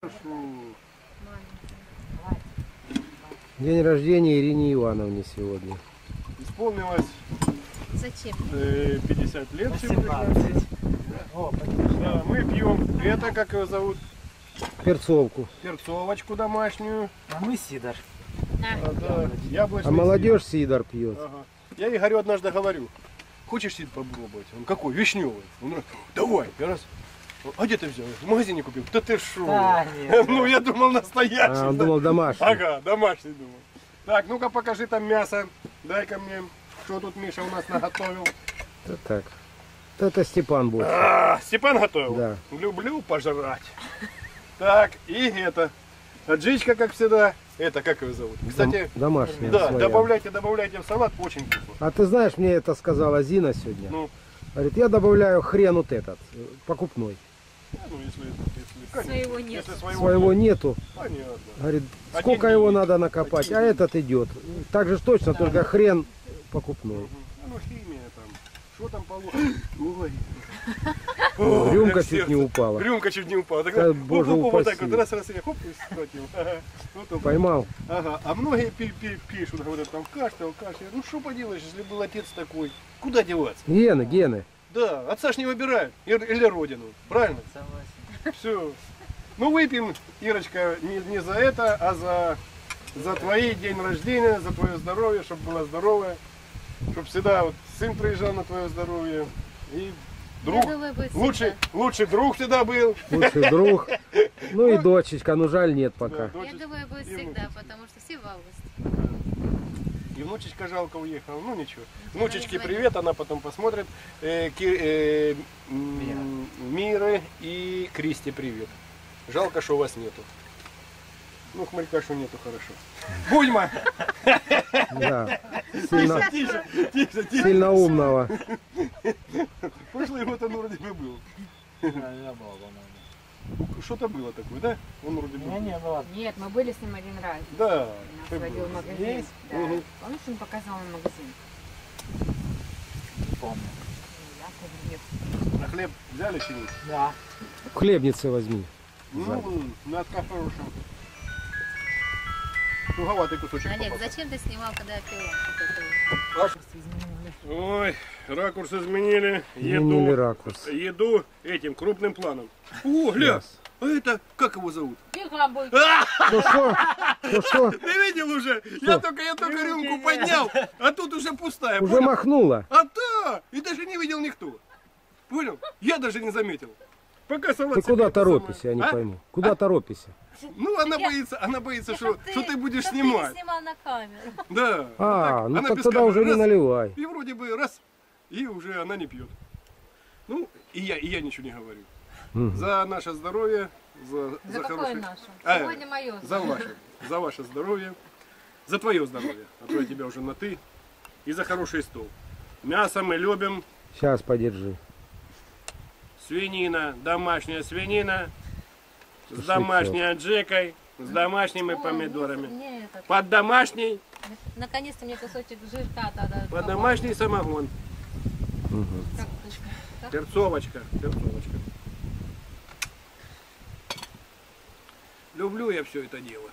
День рождения Ирине Ивановне сегодня. Исполнилось Зачем? 50 лет сегодня. Да, мы пьем. Это как его зовут? Перцовку. Перцовочку домашнюю. А мы сидор. Да, яблочный А молодежь сидор пьет. Ага. Я Игорю однажды говорю, хочешь сидр попробовать? Он какой? Вишневый. Он говорит, давай. Я раз. А где ты взял? В магазине купил. Да ты шо? Да, нет. Ну я думал настоящий. А, он думал домашний. Ага, домашний думал. Так, ну-ка покажи там мясо. Дай-ка мне, что тут Миша у нас наготовил. Это так. Это Степан будет. Степан готовил? Да. Люблю пожрать. Так, и это. Аджичка, как всегда. Это, как его зовут? Кстати, Домашняя. да, своя. добавляйте в салат, очень вкусно. А ты знаешь, мне это сказала Зина сегодня. Ну, Говорит, я добавляю хрен вот этот, покупной. ну если конечно, Своего нет. если Своего нету. Понятно. Говорит, Один сколько его день. надо накопать, Один а день. этот идет. Так же ж точно, только хрен покупной. Ну, химия там. Что там положено? Ой. Рюмка Как чуть сердце. не упала. Рюмка чуть не упала. Тогда Боже вот так упаси. вот раз я хоп и схватил. Ага. Вот он. Поймал. Ага. А многие пишут, говорят, там кашлял. Ну что поделаешь, если был отец такой, куда деваться? Гены. Да, отца ж не выбирают. Или родину. Правильно? Согласен. Все. Ну выпьем, Ирочка, не за это, а за твой день рождения, за твое здоровье, чтобы была здоровая, чтобы всегда вот сын приезжал на твое здоровье. И друг, Я думаю, будет лучший друг всегда был. Лучший друг. Ну и дочечка, ну жаль нет Да, пока. Я дочечка думаю, будет и всегда, внучечка. потому что все в августе. И внучечка жалко уехала, ну ничего. Ничего, Внучечке не звони. привет, она потом посмотрит. Миры и Кристи привет. Жалко, что у вас нету. Ну, хмелька, что нету, хорошо. Будьма! Да. Сильно, Тише. сильно умного. Прошлый год он вроде бы был. Не было, по-моему. Что-то было такое, да? Он вроде бы был. Не было. Нет, мы были с ним один раз. Да. Нас ты водил был. в магазин. Здесь? Да. Мгм. Помнишь, он показал на магазин? Не помню. Я говорю, нет. А хлеб взяли чинить? Да. Хлебницы возьми. Ну, надо хорошим. Туговатый кусочек. Олег, попался. зачем ты снимал, когда я пила? Ой, ракурс изменили. Изменили ракурс. Еду этим крупным планом. О, гля, Yes. а это, как его зовут? Бегабой. Ну что? Ну что? Ты видел уже? Я только рюмку поднял, а тут уже пустая. Уже понял? махнула. А да! И даже не видел никто. Понял? Я даже не заметил. Пока салат Ты себе куда это самое. торопишься, я не А? пойму. Куда торопишься? Ну, она боится, что ты будешь Чтоб снимать. ты не снимал на камеру. Да. А, так, ну она так без тогда камеры, уже не раз, наливай. И вроде бы раз, и уже она не пьет. Ну, и я ничего не говорю. Мгм. За наше здоровье, За за какое хорошее... наше? А, Сегодня мое. за ваше здоровье, за твое здоровье, а то я тебя уже на ты, и за хороший стол. Мясо мы любим, Сейчас подержи. свинина, домашняя свинина, с Шашлычок. домашней аджикой, с домашними помидорами. Мне этот, Под домашний, наконец-то мне кусочек жирка тогда. под домашний самогон. Мгм. Как вкусно. Перцовочка. Люблю я все это дело.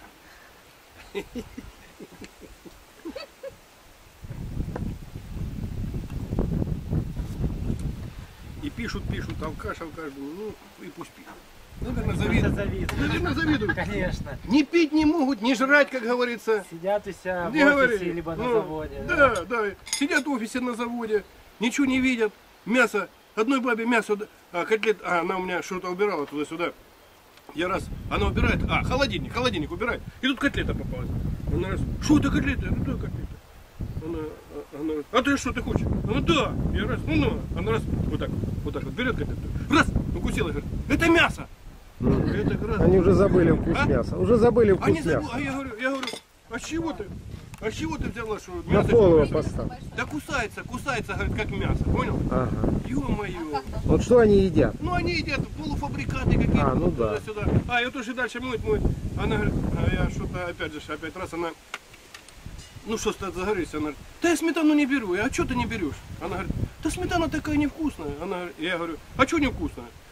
И пишут, алкаш, ну и пусть пишут. Наверное, завидуют. Наверное, завидуют. Конечно. Не пить не могут, не жрать, как говорится. Сидят у себя в Не говори. офисе, либо на Ну, заводе. Да. Сидят в офисе на заводе, ничего не видят. Мясо, одной бабе мясо, котлет, она у меня что-то убирала туда-сюда. Я раз, она убирает, холодильник убирает, и тут котлета попалась. Она раз, что это котлета? Я говорю, да, котлета. Она, а ты что ты хочешь? Она, да. Я раз, ну на. Она раз, вот так вот берет котлету, раз, укусила, говорит, это мясо. Это раз. Они уже забыли вкус А? мяса. Уже забыли вкус А не забыл, мяса. а я говорю, а с чего ты? А с чего ты взяла, что На мясо? пол его поставь. Да кусается, говорит, как мясо, понял? Ага. Ё-моё. Вот что они едят? Ну они едят полуфабрикаты какие-то. А, ну да. Туда-сюда. А я тоже дальше моет. Она говорит, а я что-то опять раз она, ну что ты загоришься, она говорит, да я сметану не беру. А что ты не берешь? Она говорит, да сметана такая невкусная. Я говорю, а что невкусная?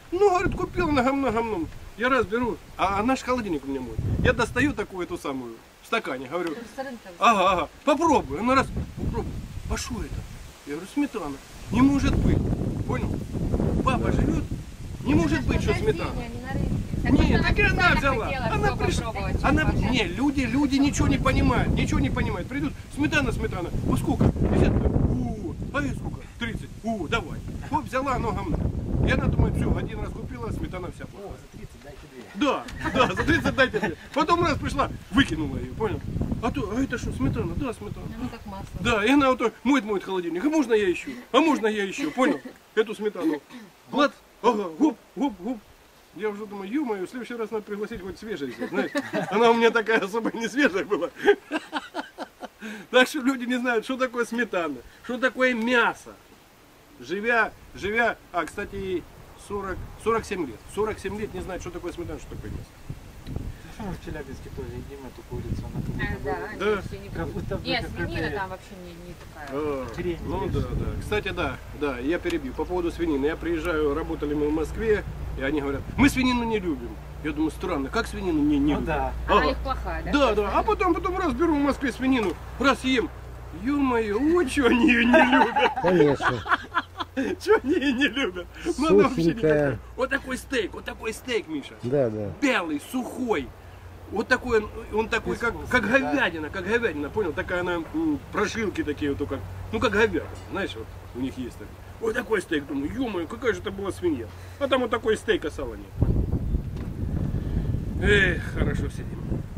Ну, говорит, купил на гамном. Я раз беру, а наш холодильник у меня мой. Я достаю такую эту самую в стакане, говорю, С рынка. ага, попробуй. Она раз, попробуй. А что это? Я говорю, сметана. Не может быть. Понял? Папа живет, не может быть, что сметана. Они на рынке. Так Нет, вот так и она специально взяла. хотела Она всё пришла. попробовать, Она, чем вообще. не, люди ничего не понимают, Придут, сметана. Во сколько? 50. А это сколько? 30. Давай. Хоп, взяла, оно гамно. И она думает, все, один раз купила, сметана вся плохая. За 30 дайте 2. Да, за 30 дайте мне. Потом раз пришла, выкинула ее, понял? А это что, сметана? Да, сметана. Ну как масло. Да, и она вот моет холодильник. А можно я еще? Понял? Эту сметану. Глад, ага, гуп. Я уже думаю, ё-моё, в следующий раз надо пригласить хоть свежей взять, знаешь. Она у меня такая особо не свежая была. Так что люди не знают, что такое сметана, что такое мясо. Живя, кстати, 47 лет. 47 лет не знает, что такое сметана, что такое мясо. Мы в Челябинске тоже едим эту курицу. Она как А, будто да, бы- они Да. все не Как будто бы Нет, какой-то- свинина там вообще не такая. А, Хрень ну есть. да. Кстати, да, я перебью. По поводу свинины. Я приезжаю, работали мы в Москве, и они говорят, мы свинину не любим. Я думаю, странно, как свинину не Ну любим? да. Она Ага. их плохая, да? Да. А потом раз беру в Москве свинину, раз ем. Ё-моё, вот что они ее не любят. Конечно. Что они ее не любят? Ну, она вообще не Сухенькая. такая. Вот такой стейк, Миша. Да. Белый, сухой. Вот такой, он такой, как Безвкусный, говядина, понял? Такая она, прожилки такие, вот, как говядина, знаешь, вот у них есть такой. Вот такой стейк, думаю, ё-моё, какая же это была свинья. А там вот такой стейк, а сала нет. Эх, хорошо сидим.